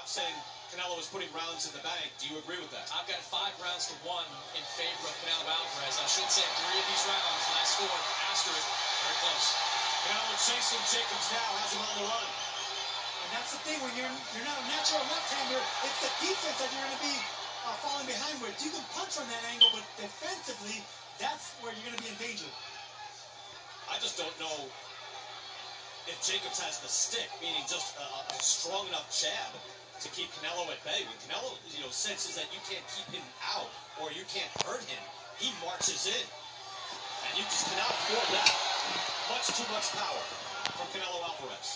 I'm saying Canelo is putting rounds in the bank. Do you agree with that? I've got 5 rounds to 1 in favor of Canelo Alvarez. I should say 3 of these rounds, and I scored after it. Very close. Canelo chasing Jacobs now, has him on the run. And that's the thing, when you're not a natural left-hander, it's the defense that you're going to be falling behind with. You can punch from that angle, but defensively, that's where you're going to be in danger. I just don't know if Jacobs has the stick, meaning just a strong enough jab to keep Canelo at bay. When Canelo, senses that you can't keep him out or you can't hurt him, he marches in. And you just cannot afford that. Much too much power from Canelo Alvarez.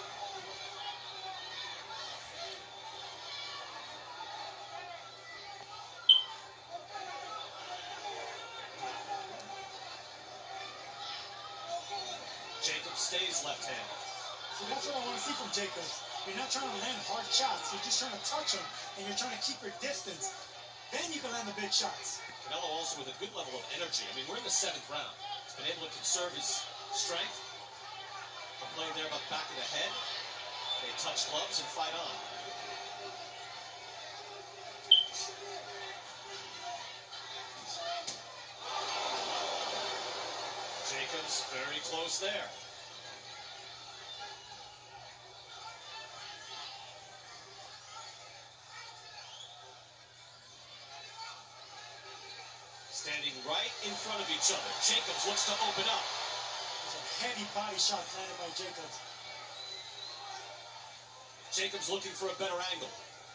Jacobs stays left-handed. So that's what I want to see from Jacobs. You're not trying to land hard shots. You're just trying to touch him, and you're trying to keep your distance. Then you can land the big shots. Canelo also with a good level of energy. I mean, we're in the 7th round. He's been able to conserve his strength. Playing there about the back of the head. They touch gloves and fight on. Jacobs very close there. Standing right in front of each other. Jacobs looks to open up. There's a heavy body shot landed by Jacobs. Jacobs looking for a better angle.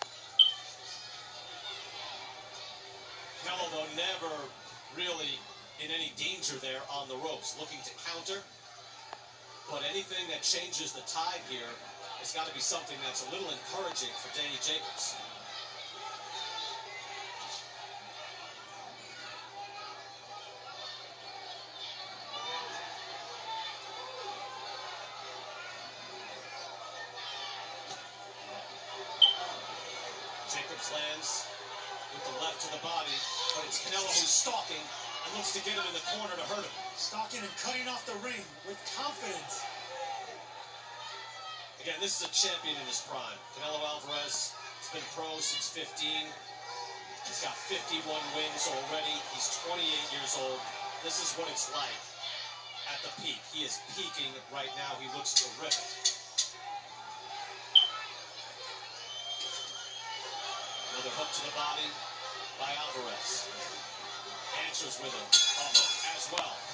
Canelo, though, never really in any danger there on the ropes, looking to counter. But anything that changes the tide here has got to be something that's a little encouraging for Danny Jacobs. Jacobs lands with the left to the body, but it's Canelo who's stalking and looks to get him in the corner to hurt him. Stalking and cutting off the ring with confidence. Again, this is a champion in his prime. Canelo Alvarez has been pro since 15. He's got 51 wins already. He's 28 years old. This is what it's like at the peak. He is peaking right now. He looks terrific. Another hook to the body by Alvarez. Answers with him as well.